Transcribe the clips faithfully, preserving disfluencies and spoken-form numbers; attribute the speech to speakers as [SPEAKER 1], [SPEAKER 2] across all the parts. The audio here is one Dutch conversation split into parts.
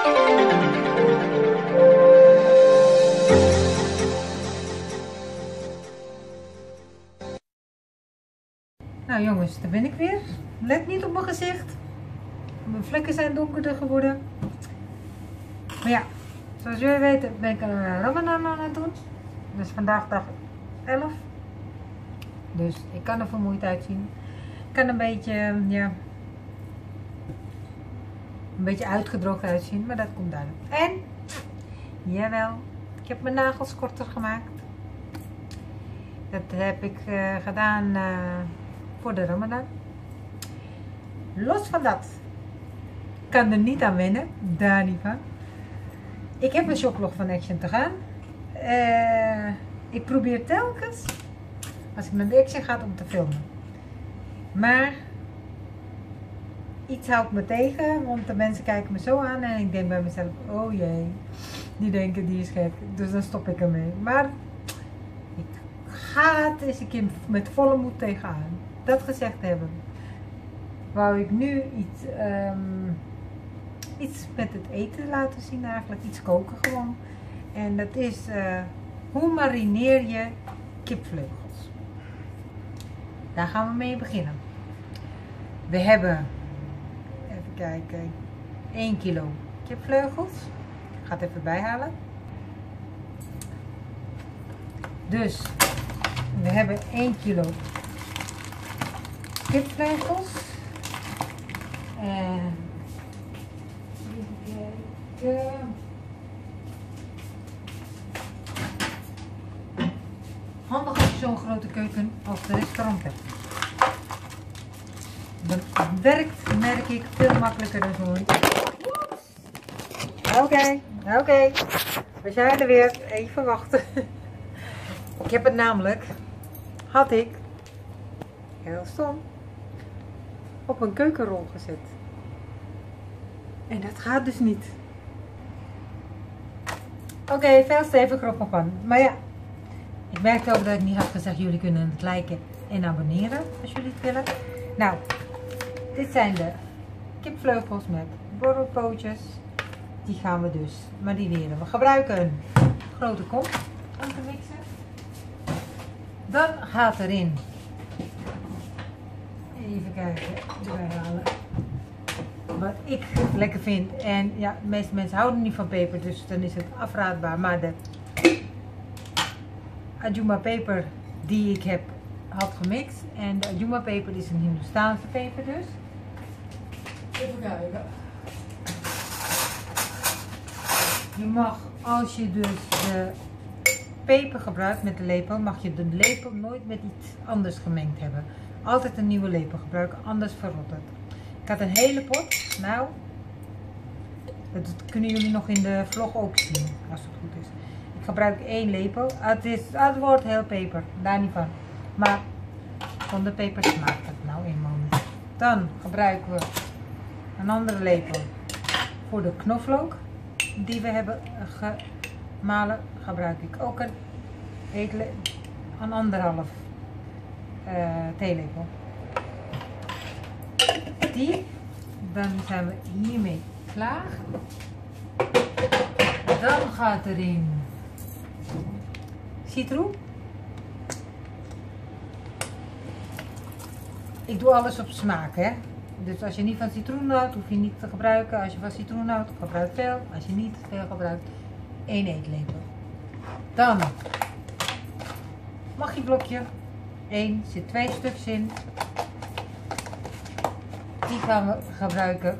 [SPEAKER 1] Nou jongens, daar ben ik weer. Let niet op mijn gezicht. Mijn vlekken zijn donkerder geworden. Maar ja, zoals jullie weten ben ik een Ramadan aan het doen. Dus vandaag dag elf. Dus ik kan er vermoeid uitzien. Ik kan een beetje, ja, een beetje uitgedroogd uitzien, maar dat komt duidelijk. En, jawel, ik heb mijn nagels korter gemaakt. Dat heb ik uh, gedaan uh, voor de Ramadan. Los van dat, ik kan er niet aan wennen, daar niet van. Ik heb een shoplog van Action te gaan. Uh, ik probeer telkens, als ik naar de Action ga, om te filmen. Maar iets houdt me tegen, want de mensen kijken me zo aan en ik denk bij mezelf, oh jee, die denken die is gek, dus dan stop ik ermee. Maar ik ga het eens een keer met volle moed tegenaan. Dat gezegd hebben, wou ik nu iets, um, iets met het eten laten zien eigenlijk, iets koken gewoon. En dat is, uh, hoe marineer je kipvleugels? Daar gaan we mee beginnen. We hebben, even kijken, één kilo kipvleugels. Ik ga het even bijhalen. Dus, we hebben één kilo kipvleugels. En, even kijken. Handig als je zo'n grote keuken als de restaurant hebt. Dan werkt, merk ik, veel makkelijker dan zo'n. Oké, oké. Okay. We zijn er weer. Even wachten. Ik heb het namelijk, had ik, heel stom, op een keukenrol gezet. En dat gaat dus niet. Oké, okay, veel steviger op mijn pan. Maar ja, ik merkte ook dat ik niet had gezegd, jullie kunnen het liken en abonneren als jullie het willen. Nou, dit zijn de kipvleugels met borrelpootjes. Die gaan we dus marineren. We gebruiken een grote kom om te mixen. Dan gaat erin, even kijken, erbij halen, wat ik lekker vind. En ja, de meeste mensen houden niet van peper, dus dan is het afraadbaar. Maar de Ajuma peper die ik heb, had gemixt. En de Ajuma peper is een Hindoestaanse peper dus. Even kijken. Je mag, als je dus de peper gebruikt met de lepel, mag je de lepel nooit met iets anders gemengd hebben. Altijd een nieuwe lepel gebruiken, anders verrot het. Ik had een hele pot. Nou, dat kunnen jullie nog in de vlog ook zien, als het goed is. Ik gebruik één lepel. Het, is, het wordt heel peper, daar niet van. Maar zonder peper smaakt het nou eenmaal niet. Dan gebruiken we een andere lepel voor de knoflook die we hebben gemalen. Gebruik ik ook een, eetle, een anderhalf uh, theelepel. Die, dan zijn we hiermee klaar. Dan gaat erin citroen. Ik doe alles op smaak, hè. Dus als je niet van citroen houdt, hoef je niet te gebruiken. Als je van citroen houdt, gebruik veel. Als je niet veel gebruikt, één eetlepel. Dan magieblokje. één, zit twee stuks in. Die gaan we gebruiken.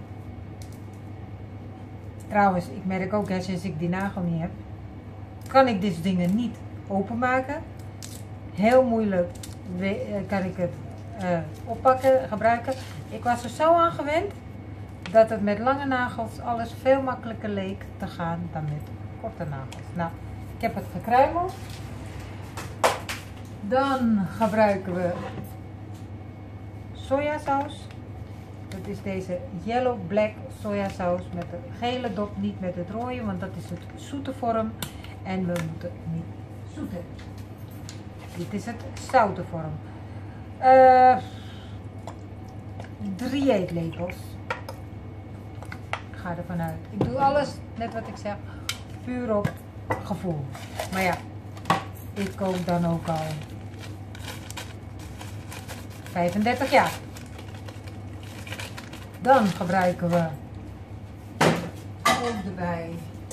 [SPEAKER 1] Trouwens, ik merk ook, hè, sinds ik die nagel niet heb, kan ik deze dingen niet openmaken. Heel moeilijk kan ik het uh, oppakken, gebruiken. Ik was er zo aan gewend dat het met lange nagels alles veel makkelijker leek te gaan dan met korte nagels. Nou, ik heb het gekruimeld. Dan gebruiken we sojasaus. Dat is deze yellow black sojasaus met de gele dop, niet met het rode, want dat is het zoete vorm. En we moeten niet zoeten. Dit is het zoute vorm. Uh, drie eetlepels ga ervan uit. Ik doe alles, net wat ik zeg, puur op gevoel. Maar ja, ik kook dan ook al vijfendertig jaar. Dan gebruiken we ook erbij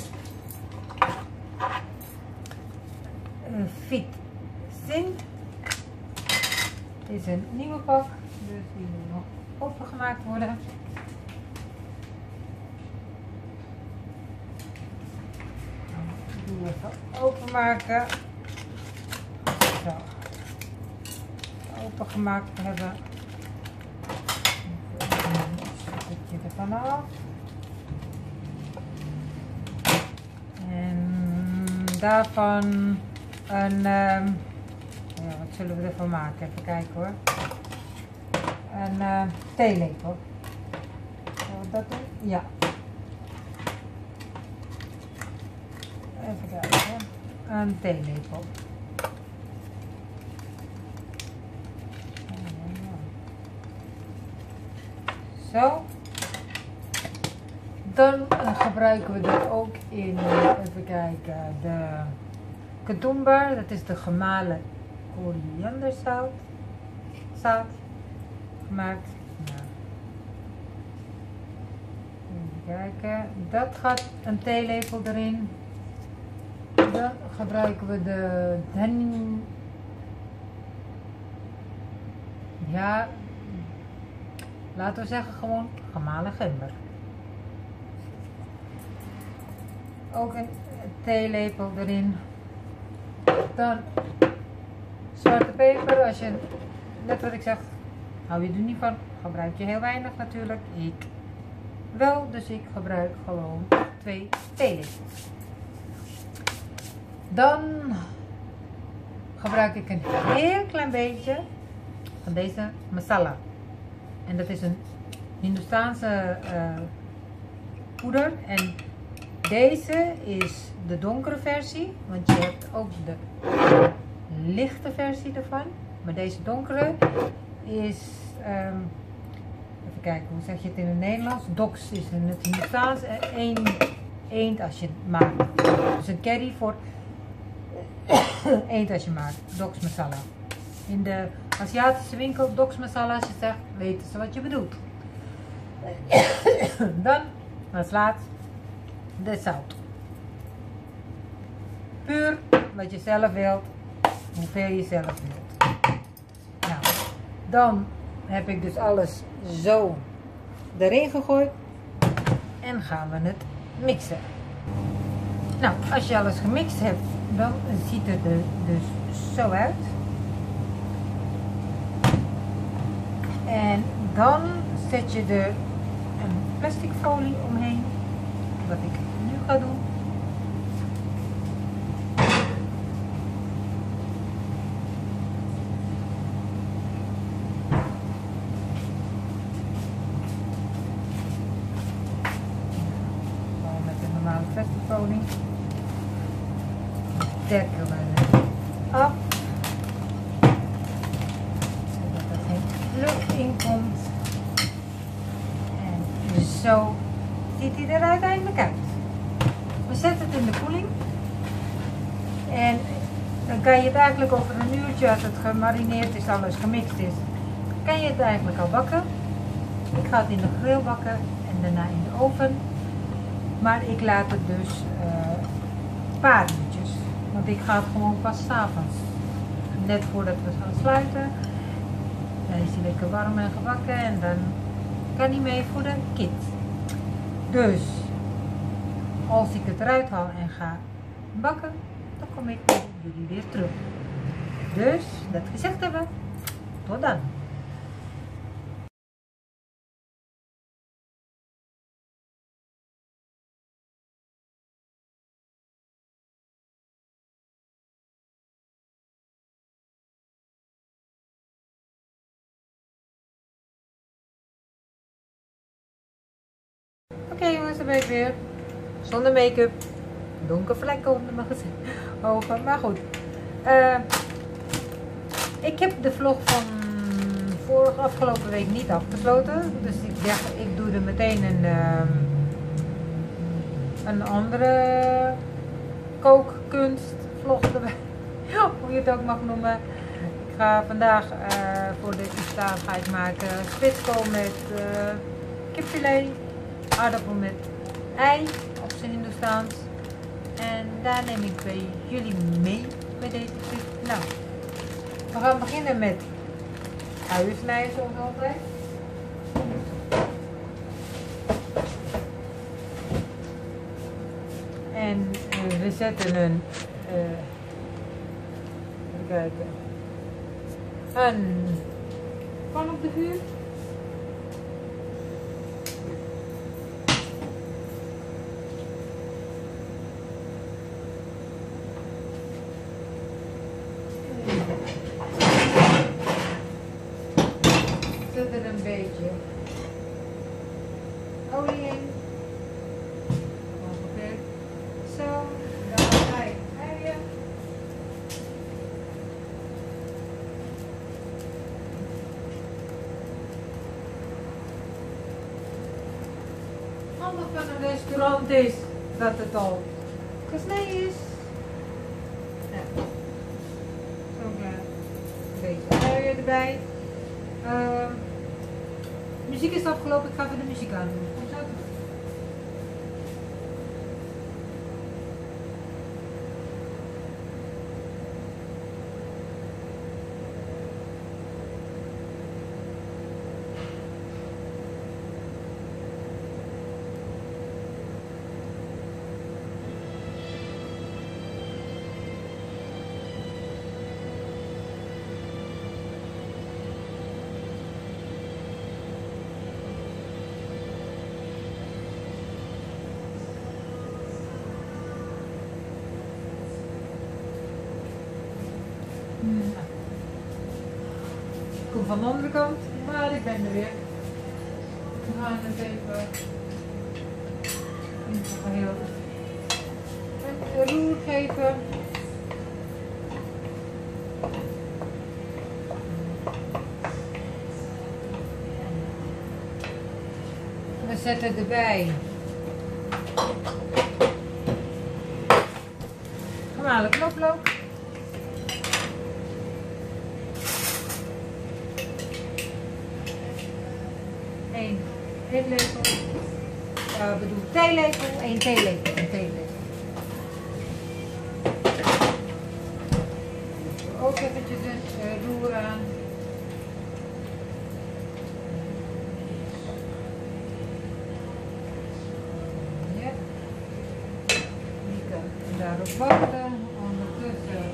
[SPEAKER 1] een Fit Sint. Dit is een nieuwe pak, dus die moet nog opengemaakt worden. Die even openmaken. Zo. Opengemaakt hebben. Een stukje ervan af. En daarvan een, um, ja, wat zullen we ervan maken? Even kijken hoor. Een uh, theelepel. Zullen we dat doen? Ja. Even kijken. Een theelepel. Zo. Dan gebruiken we dit ook in, even kijken, de ketumbar. Dat is de gemalen korianderzout. Zout. Gemaakt. Nou. Even kijken. Dat gaat een theelepel erin. Dan gebruiken we de dan, ja, laten we zeggen gewoon gemalen gember. Ook een theelepel erin. Dan zwarte peper. Als je, net wat ik zeg, hou je er niet van, gebruik je heel weinig natuurlijk. Ik wel, dus ik gebruik gewoon twee theelepels. Dan gebruik ik een heel klein beetje van deze masala. En dat is een Hindoestaanse uh, poeder. En deze is de donkere versie, want je hebt ook de lichte versie ervan. Maar deze donkere is, um, even kijken, hoe zeg je het in het Nederlands? Dox is in het Hindoestaans. Eén eend als je het maakt. Dus een curry voor eend als je maakt. Dox masala. In de Aziatische winkel, Dox masala, als je zegt, weten ze wat je bedoelt. Dan, als laatst, de zout. Puur wat je zelf wilt, hoeveel je zelf wilt. Nou, dan heb ik dus alles zo erin gegooid en gaan we het mixen. Nou, als je alles gemixt hebt, dan ziet het er dus zo uit. En dan zet je er een plastic folie omheen, wat ik nu ga doen. Gewoon met een normale plastic folie. Dekken we het af. Lucht in komt. En zo ziet hij er uiteindelijk uit. We zetten het in de koeling. En dan kan je het eigenlijk over een uurtje, als het gemarineerd is, alles gemixt is, kan je het eigenlijk al bakken. Ik ga het in de grill bakken en daarna in de oven. Maar ik laat het dus uh, een paar uurtjes. Want ik ga het gewoon pas 's avonds. Net voordat we gaan sluiten. Dan is hij lekker warm en gebakken en dan kan hij mee voor de kids. Dus als ik het eruit haal en ga bakken, dan kom ik bij jullie weer terug. Dus dat gezegd hebben, tot dan. Oké okay, jongens, dan ben ik weer. Zonder make-up. Donker vlekken onder mijn ogen. Maar goed. Uh, ik heb de vlog van vorige afgelopen week niet afgesloten. Dus ik dacht, ik doe er meteen een, uh, een andere kookkunst vlog erbij, hoe je het ook mag noemen. Ik ga vandaag uh, voor de iftar ga ik maken spitskool met uh, kipfilet, aardappel met ei op zijn Hindoestaans. En daar neem ik bij jullie mee met deze tip. Nou, we gaan beginnen met uien snijden zoals altijd. En uh, we zetten een, uh, even kijken, een pan op de vuur. Zet er een beetje olie in. Ongeveer zo. Dan ga ik uien. Handig van een restaurant is dat het al gesneden is. Ja. Zo klaar. Een beetje uien erbij. Uh, muziek is afgelopen, ik ga even de muziek aan doen. Kom zo terug. Ik kom van de andere kant, maar ik ben er weer. We gaan het even in het geheel een roer geven. We zetten erbij gemalen knoflook. Een eetlepel, uh, bedoel theelepel, één theelepel, een theelepel. Ook eventjes een uh, roer aan. Ja. Die kan daarop wachten, ondertussen.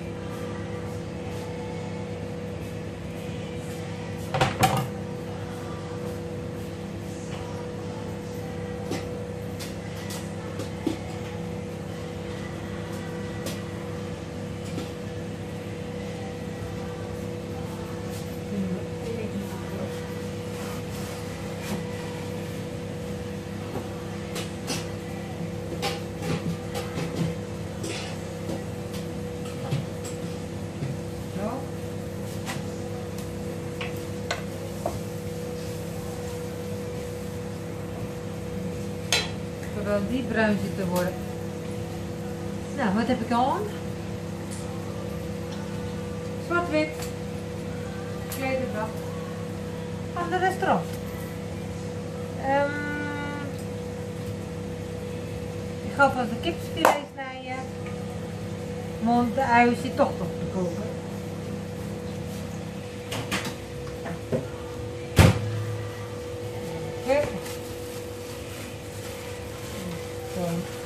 [SPEAKER 1] Zodat die bruin zit te worden. Nou, wat heb ik aan? Zwart-wit. Klederdracht. Van de restaurant. Um, ik ga vast de kipfilet snijden. Want de ui zit toch nog te koken. Oké. Zo.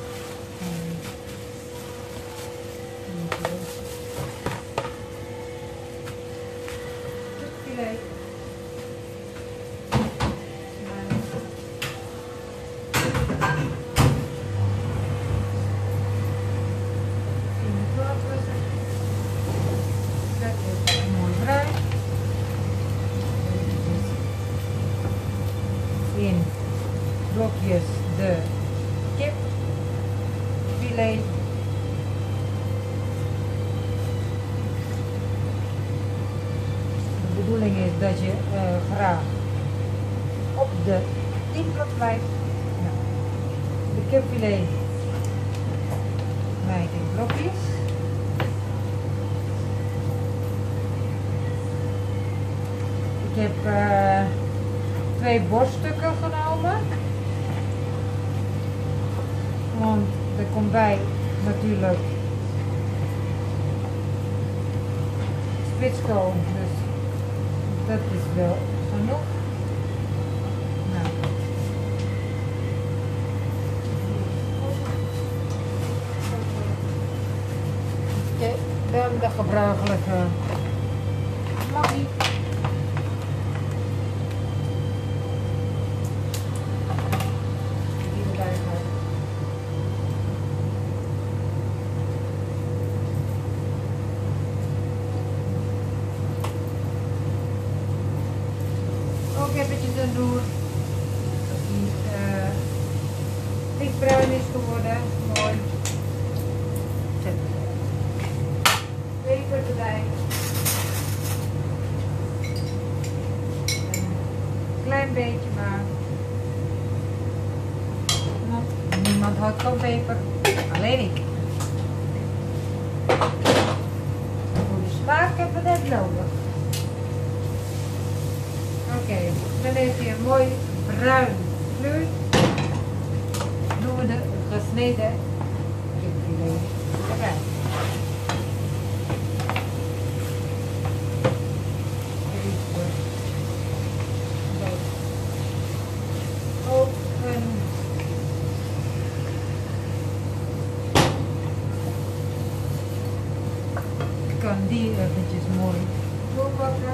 [SPEAKER 1] Kipfilet. In blokjes de kipfilet. De bedoeling is dat je uh, graag op de diepvlak blijft. Nou, de kipfilet snij ik in blokjes. Ik heb uh, twee borststukken genomen. Want er komt bij natuurlijk spitskool, dus dat is wel genoeg. Nou. Oké, dan de gebruikelijke maggie. Ook eventjes erdoor dat die uh, lichtbruin is geworden, mooi. Zet peper erbij. Een klein beetje maar. Want niemand houdt van peper, alleen ik. Voor de smaak hebben we dat nodig. Oké, okay, dan heeft hij een mooi bruin kleur. Doen we de gesneden kipfilet erbij. Ook een ik kan die eventjes mooi doorbakken.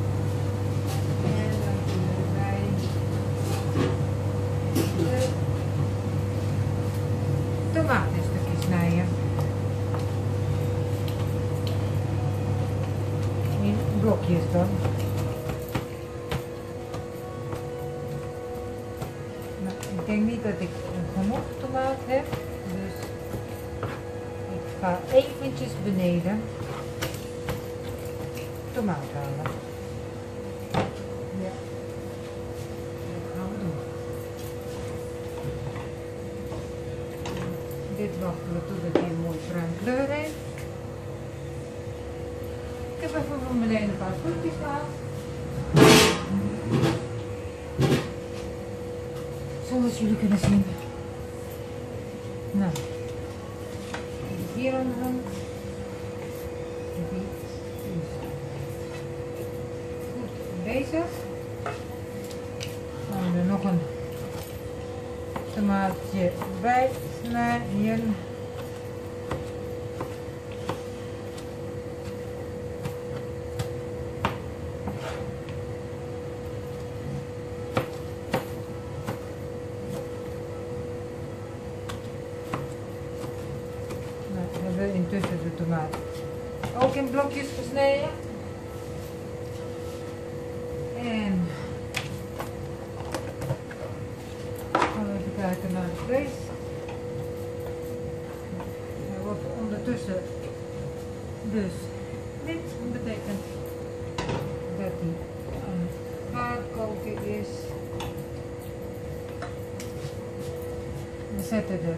[SPEAKER 1] Tomatenstukjes snijden. In blokjes dan. Nou, ik denk niet dat ik genoeg tomaat heb. Dus ik ga eventjes beneden tomaat halen. Ja. Dat gaan we doen. Dit wachten we totdat hij een mooi bruin kleur heeft. Ik heb even van beneden een paar groentjes gehaald. Zoals jullie kunnen zien. Nou, die hier aan de hand. Die is goed bezig. Dan gaan we er nog een tomaatje bij snijden. Nou, we hebben intussen de tomaat ook in blokjes gesneden. En gaan we even kijken naar het vlees. Hij wordt ondertussen dus wit, dat betekent dat hij aan het gaarkoken is. We zetten er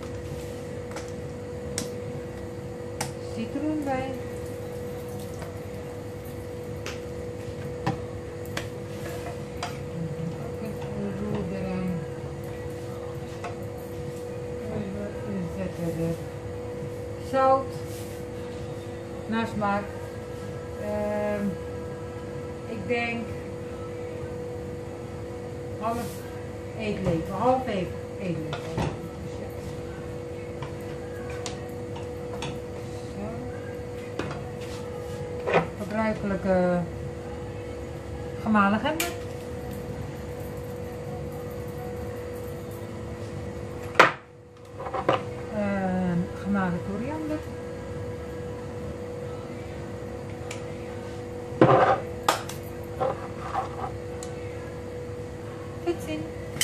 [SPEAKER 1] citroen bij. Zout naar smaak. Uh, ik denk half eetlepel, half eetlepel. Gebruikelijke gemalen gember. Gemalen koriander. Fietsin.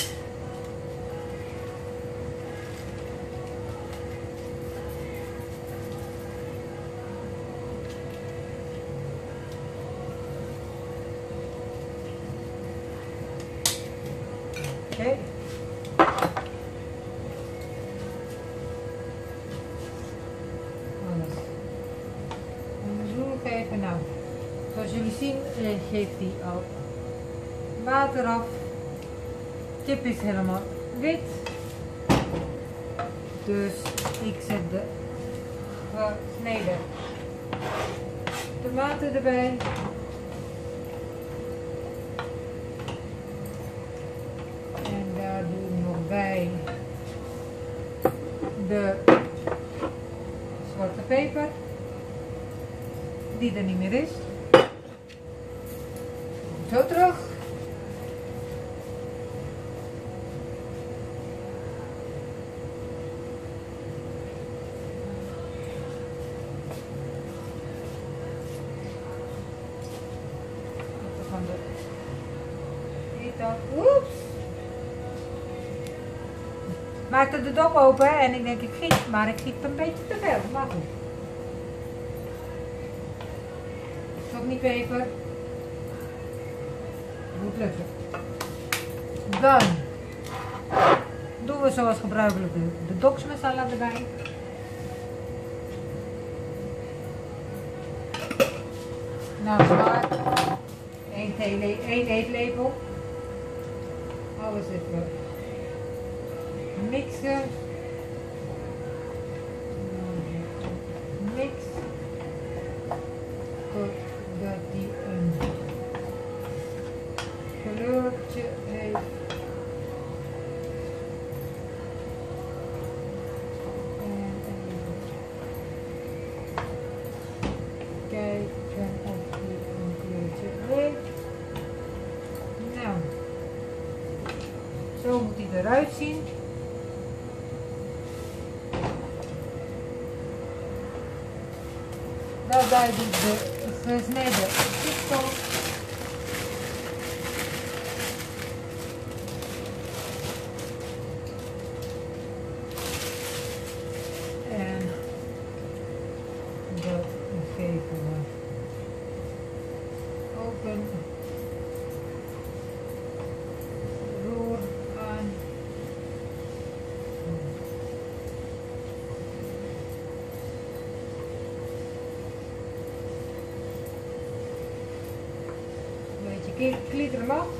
[SPEAKER 1] Oké. Okay. En nou, zoals jullie zien eh, geeft hij al water af. Kip is helemaal wit. Dus ik zet de gesneden tomaten erbij. En daar doe ik nog bij de zwarte peper, die er niet meer is. Zo terug. Van de Oeps. Maakte de dop open en ik denk ik giet, maar ik giet een beetje te veel. Maar goed. Toch niet peper. Moet lukken. Dan doen we zoals gebruikelijk de, de doksmasala erbij. Nou, zwaar. één eetlepel. Alles even mixen. Mix. Totdat die een kleurtje heeft. En even kijken of die een kleurtje heeft. Nou, zo moet hij eruit zien. Daarbij doe ik de gesneden kipstof. En dat geven we open. Roer aan. Een beetje klikker hem af.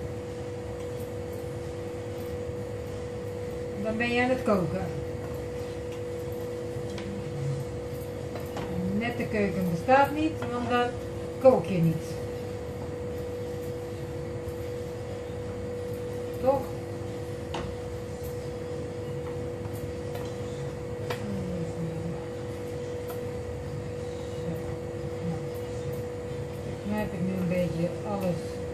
[SPEAKER 1] Dan ben je aan het koken. Nette keuken bestaat niet, want dan kook je niet. Toch? Nu heb ik nu een beetje alles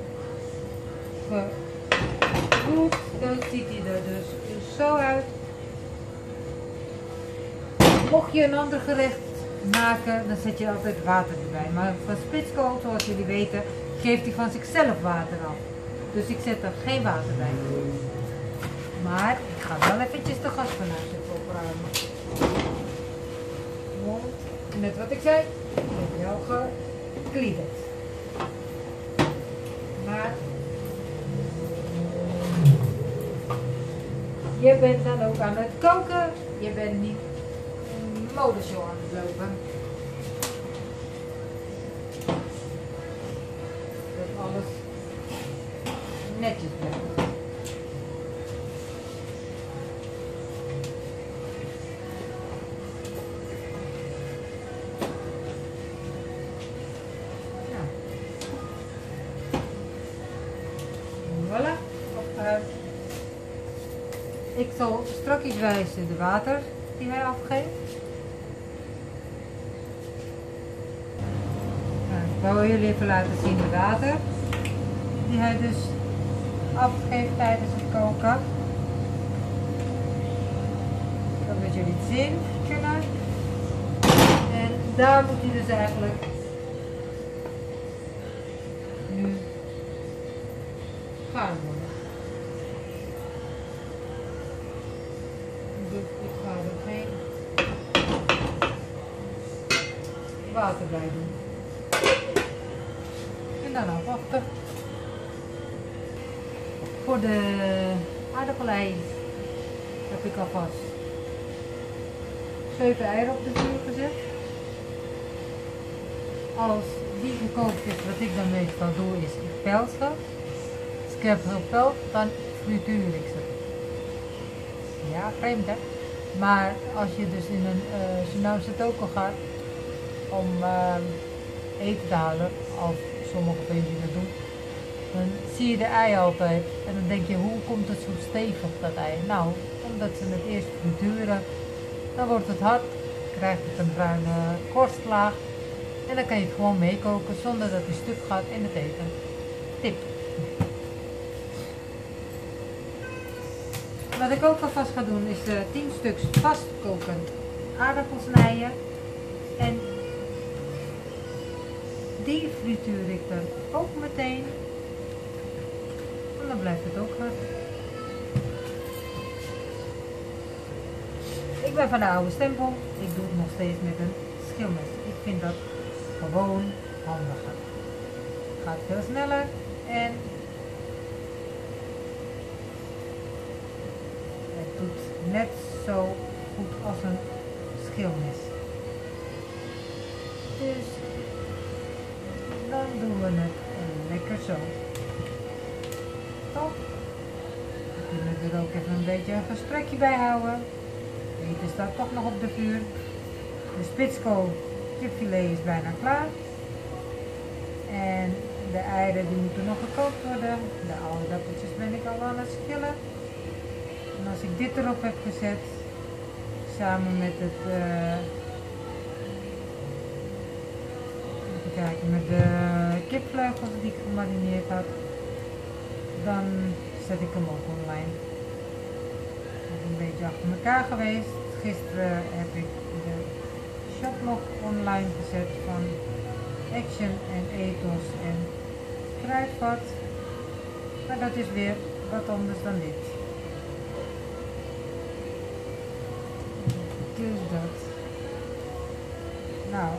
[SPEAKER 1] geroerd. Dan ziet hij er dus zo uit. Mocht je een ander gerecht maken, dan zet je altijd water erbij. Maar van spitskool, zoals jullie weten, geeft hij van zichzelf water af. Dus ik zet er geen water bij. Maar ik ga wel eventjes de gasfornuis even opruimen. Want, net wat ik zei, ik heb wel gekliederd. Maar je bent dan ook aan het koken. Je bent niet een modeshow aan het lopen. Dat alles netjes blijft. Ja. Voilà, opgeruimd. Ik zal strakjes wijzen de water die hij afgeeft. Nou, ik wou jullie even laten zien de water die hij dus afgeeft tijdens het koken. Zodat jullie het zien kunnen. En daar moet hij dus eigenlijk nu gaar worden. Dus ik ga er geen water bij doen. En dan afwachten. Voor de aardappelei heb ik alvast zeven eieren op de vuur gezet. als die gekookt is, wat ik dan meestal doe, is ik pel ze. Als ik heb gepeld, dan frituur ik ze. Ja, vreemd hè? Maar als je dus in een uh, Surinaamse toko gaat om uh, eten te halen, als sommige mensen dat doen, dan zie je de ei altijd en dan denk je, hoe komt het zo stevig dat ei? Nou, omdat ze het eerst frituren, dan wordt het hard, krijgt het een bruine korstlaag en dan kan je het gewoon meekoken zonder dat het stuk gaat in het eten. Tip! Wat ik ook alvast ga doen is uh, tien stuks vastkokend aardappels snijden en die frituur ik dan ook meteen en dan blijft het ook hard. Ik ben van de oude stempel, ik doe het nog steeds met een schilmes. Ik vind dat gewoon handiger. Het gaat veel sneller en het doet net zo goed als een schilmes. Dus dan doen we het lekker zo. Top. We kunnen er ook even een beetje een gesprekje bij houden. Het eten staat toch nog op de vuur. De spitskool kipfilet is bijna klaar. En de eieren die moeten nog gekookt worden. De aardappeltjes ben ik al aan het schillen. En als ik dit erop heb gezet, samen met het, uh, even kijken, met de kipvleugels die ik gemarineerd had, dan zet ik hem ook online. Het is een beetje achter elkaar geweest. Gisteren heb ik de shoplog online gezet van Action en Ethos en Kruidvat. Maar dat is weer wat anders dan dit. Dus dat. Nou.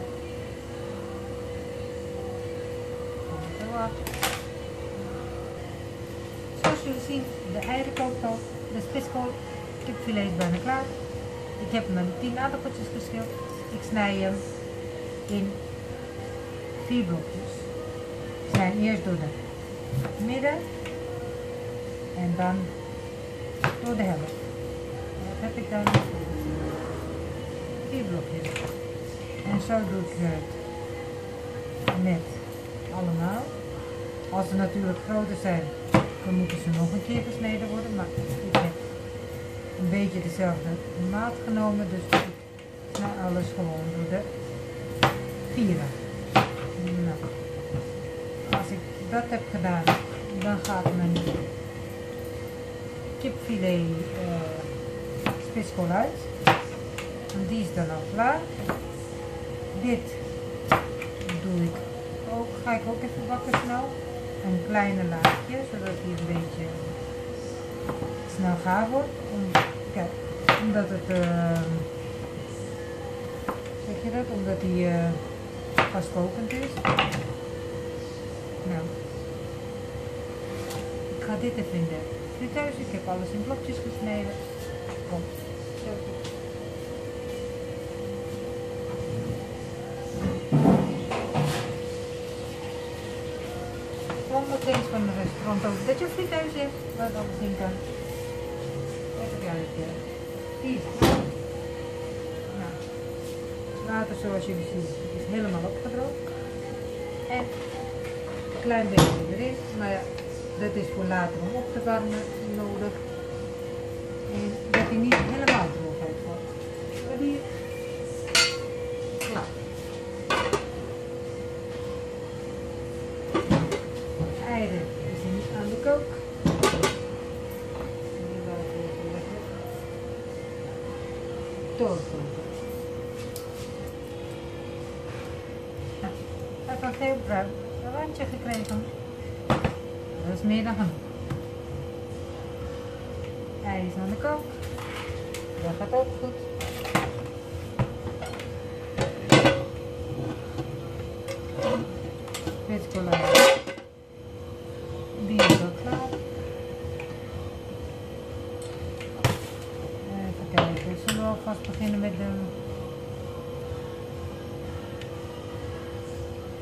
[SPEAKER 1] Zoals jullie zien, de eieren kookt al. De spitskool kipfilet is bijna klaar. Ik heb mijn tien aardappeltjes geschild. Ik snij hem in vier blokjes. Ze zijn eerst door de midden en dan door de helft. Dat heb ik dan vier blokjes. En zo doe ik het met allemaal. Als ze natuurlijk groter zijn, dan moeten ze nog een keer gesneden worden. Maar ik heb een beetje dezelfde maat genomen, dus ik snij alles gewoon door de vieren. Nou, als ik dat heb gedaan, dan gaat mijn kipfilet uh, spitskool uit. En die is dan al klaar. Dit doe ik ook, ga ik ook even bakken snel. Een kleine laagje, zodat hij een beetje snel gaar wordt. Om, kijk, omdat het, uh, zeg je dat, omdat hij uh, vastkokend is. Nou, ik ga dit even in de friteuse. Ik heb alles in blokjes gesneden. Kom, zo. Nog eens van het restaurant over dat je een friteuse hebt, waar het alles in kan. Even kijken. Die is klaar. Nou, het water zoals jullie zien is helemaal opgedroogd. En een klein beetje erin, maar ja, dat is voor later om op te warmen nodig. En dat hij niet helemaal droog wordt. Maar hier, klaar. Eieren is niet aan de kook. Die laten we even lekker doorkoken. Nou, ik heb een heel bruin randje gekregen. Dat is meer dan genoeg. Ei is aan de kook. Dat gaat ook goed. Spitskool. Die is ook klaar. Even kijken, zullen we alvast beginnen met de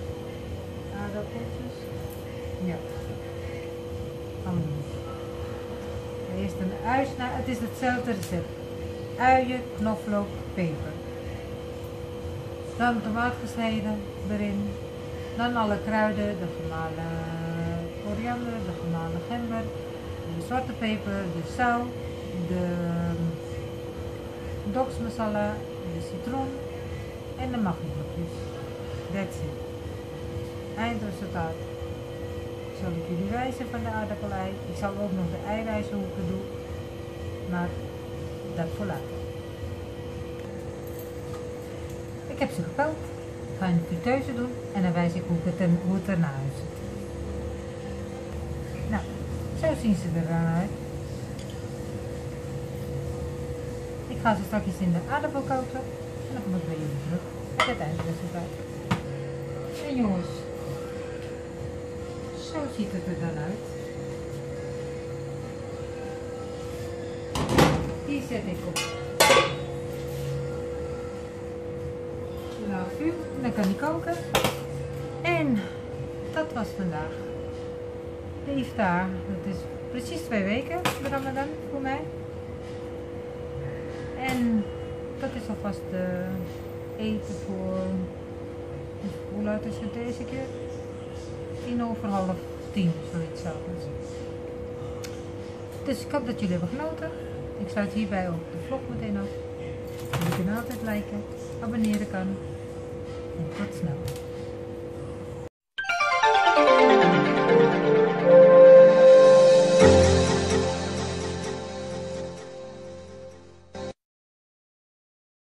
[SPEAKER 1] dat eventjes? Ja. Anders. Eerst een ui snijden. Het is hetzelfde recept. Uien, knoflook, peper. Dan tomaat gesneden erin. Dan alle kruiden, de gemalen koriander, de gemalen gember, de zwarte peper, de zout, de doksmasala, de citroen en de maggi-blokjes. That's it. Eindresultaat zal ik jullie wijzen van de aardappelei. Ik zal ook nog de ei wijzen hoe ik het doe, maar dat voor later. Ik heb ze gepeld. Ik ga in de friteuse doen en dan wijs ik hoe het, er, hoe het erna uitziet. Nou, zo zien ze er dan uit. Ik ga ze straks in de aardappel koken en dan kom ik bij jullie terug met het eindresultaat. En jongens, zo ziet het er dan uit. Die zet ik op laag vuur, dan kan die koken. En dat was vandaag de iftar. Dat is precies twee weken de Ramadan voor mij. En dat is alvast de eten voor, hoe laat is het deze keer? Tien over half tien, zoiets s'avonds. Dus ik hoop dat jullie hebben genoten. Ik sluit hierbij ook de vlog meteen af. Jullie kunnen altijd liken, abonneren kan. En tot snel.